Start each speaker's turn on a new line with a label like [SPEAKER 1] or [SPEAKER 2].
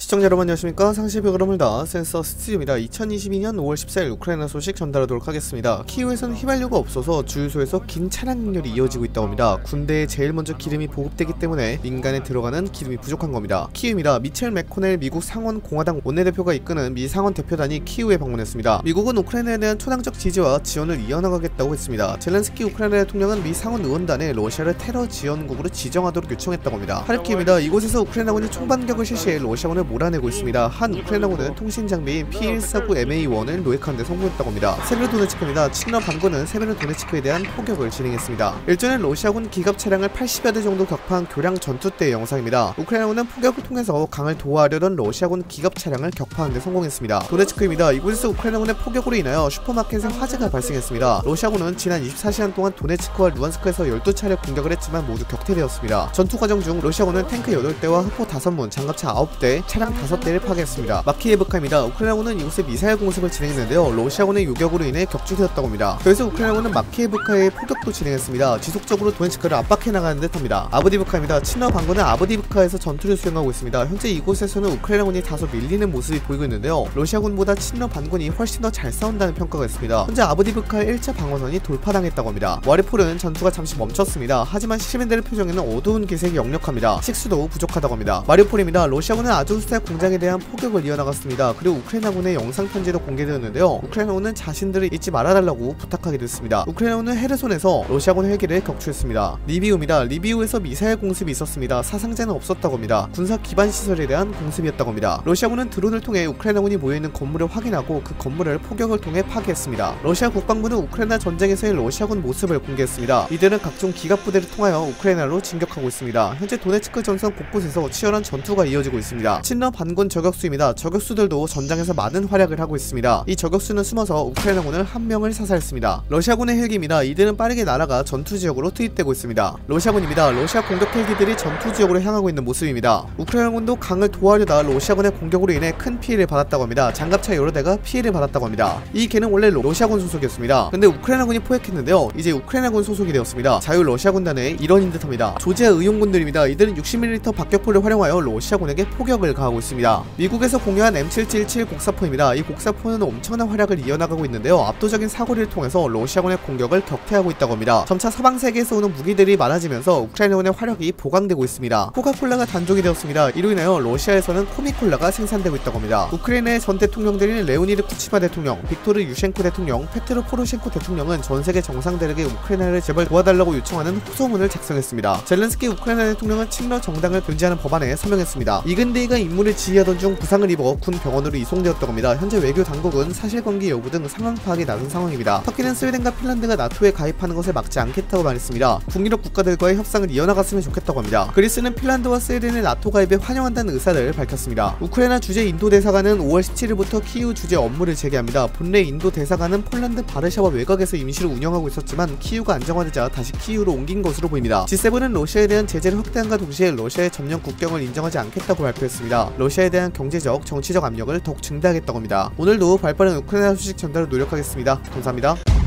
[SPEAKER 1] 시청자 여러분 안녕하십니까. 상시벽을 물다 센서 스튜디오입니다. 2022년 5월 14일 우크라이나 소식 전달하도록 하겠습니다. 키이우에서는 휘발유가 없어서 주유소에서 긴 차량 행렬이 이어지고 있다고 합니다. 군대에 제일 먼저 기름이 보급되기 때문에 민간에 들어가는 기름이 부족한 겁니다. 키이우입니다. 미첼 맥코넬 미국 상원 공화당 원내대표가 이끄는 미 상원 대표단이 키이우에 방문했습니다. 미국은 우크라이나에 대한 초당적 지지와 지원을 이어나가겠다고 했습니다. 젤렌스키 우크라이나 대통령은 미 상원 의원단에 러시아를 테러 지원국으로 지정하도록 요청했다고 합니다. 하르키우입니다. 이곳에서 우크라이나군이 총반격을 실시해 러시아군을 몰아내고 있습니다. 한 우크라이나군은 통신 장비인 P149MA1을 노획하는 데 성공했다고 합니다. 세베로도네츠크입니다. 친러 반군은 세베로도네츠크에 대한 포격을 진행했습니다. 일전엔 러시아군 기갑 차량을 80여 대 정도 격파한 교량 전투 때의 영상입니다. 우크라이나군은 포격을 통해서 강을 도하려던 러시아군 기갑 차량을 격파하는 데 성공했습니다. 도네츠크입니다. 이곳에서 우크라이나군의 포격으로 인하여 슈퍼마켓에 화재가 발생했습니다. 러시아군은 지난 24시간 동안 도네츠크와 루안스크에서 12차례 공격을 했지만 모두 격퇴되었습니다. 전투 과정 중 러시아군은 탱크 8대와 흑포 5문, 장갑차 9대, 차량 5대를 파괴했습니다. 마키예브카입니다. 우크라이나군은 이곳에 미사일 공습을 진행했는데요. 러시아군의 요격으로 인해 격추되었다고 합니다. 그래서 우크라이나군은 마키예브카의 포격도 진행했습니다. 지속적으로 도네츠크를 압박해 나가는 듯합니다. 아브디브카입니다. 친러 반군은 아브디브카에서 전투를 수행하고 있습니다. 현재 이곳에서는 우크라이나군이 다소 밀리는 모습이 보이고 있는데요. 러시아군보다 친러 반군이 훨씬 더 잘 싸운다는 평가가 있습니다. 현재 아브디브카의 1차 방어선이 돌파당했다고 합니다. 와리폴은 전투가 잠시 멈췄습니다. 하지만 시민들의 표정에는 어두운 기색이 역력합니다. 식수도 부족하다고 합니다. 마리우폴입니다. 러시아군은 아조스탈 공장에 대한 포격을 이어나갔습니다. 그리고 우크라이나군의 영상편지도 공개되었는데요. 우크라이나군은 자신들을 잊지 말아달라고 부탁하기도 했습니다. 우크라이나군은 헤르손에서 러시아군 헬기를 격추했습니다. 리비우입니다. 리비우에서 미사일 공습이 있었습니다. 사상자는 없었다고 합니다. 군사 기반 시설에 대한 공습이었다고 합니다. 러시아군은 드론을 통해 우크라이나군이 모여있는 건물을 확인하고 그 건물을 포격을 통해 파괴했습니다. 러시아 국방부는 우크라이나 전쟁에서의 러시아군 모습을 공개했습니다. 이들은 각종 기갑 부대를 통하여 우크라이나로 진격하고 있습니다. 현재 도네츠크 전선 곳곳에서 치열한 전투가 이어지고 있습니다. 친러 반군 저격수입니다. 저격수들도 전장에서 많은 활약을 하고 있습니다. 이 저격수는 숨어서 우크라이나군을 한 명을 사살했습니다. 러시아군의 헬기입니다. 이들은 빠르게 날아가 전투지역으로 투입되고 있습니다. 러시아군입니다. 러시아 공격 헬기들이 전투지역으로 향하고 있는 모습입니다. 우크라이나군도 강을 도하려다 러시아군의 공격으로 인해 큰 피해를 받았다고 합니다. 장갑차 여러 대가 피해를 받았다고 합니다. 이 개는 원래 러시아군 소속이었습니다. 근데 우크라이나군이 포획했는데요. 이제 우크라이나군 소속이 되었습니다. 자유 러시아군단의 일원인 듯합니다. 조지아 의용군들입니다. 이들은 60mm 박격포를 활용하여 러시아군에게 포격을 가하고 있습니다. 미국에서 공유한 M777 곡사포입니다. 이 곡사포는 엄청난 활약을 이어나가고 있는데요. 압도적인 사거리를 통해서 러시아군의 공격을 격퇴하고 있다고 합니다. 점차 서방 세계에서 오는 무기들이 많아지면서 우크라이나군의 활약이 보강되고 있습니다. 코카콜라가 단종이 되었습니다. 이로 인하여 러시아에서는 코미콜라가 생산되고 있다고 합니다. 우크라이나의 전 대통령들인 레오니드 쿠치마 대통령, 빅토르 유셴코 대통령, 페트로 포로셴코 대통령은 전세계 정상들에게 우크라이나를 제발 도와달라고 요청하는 호소문을 작성했습니다. 젤렌스키 우크라이나 대통령은 친러 정당을 금지하는 법안에 서명했습니다. 이근데이가 임무를 지휘하던 중 부상을 입어 군 병원으로 이송되었다고 합니다. 현재 외교 당국은 사실관계 여부 등 상황 파악에 나선 상황입니다. 터키는 스웨덴과 핀란드가 나토에 가입하는 것을 막지 않겠다고 말했습니다. 북유럽 국가들과의 협상을 이어나갔으면 좋겠다고 합니다. 그리스는 핀란드와 스웨덴의 나토 가입에 환영한다는 의사를 밝혔습니다. 우크라이나 주재 인도 대사관은 5월 17일부터 키이우 주재 업무를 재개합니다. 본래 인도 대사관은 폴란드 바르샤와 외곽에서 임시로 운영하고 있었지만 키이우가 안정화되자 다시 키이우로 옮긴 것으로 보입니다. G7은 러시아에 대한 제재를 확대함과 동시에 러시아의 점령 국경을 인정하지 않겠다고 발표했습니다. 러시아에 대한 경제적, 정치적 압력을 더욱 증대하겠다고 합니다. 오늘도 발빠른 우크라이나 소식 전달을 노력하겠습니다. 감사합니다.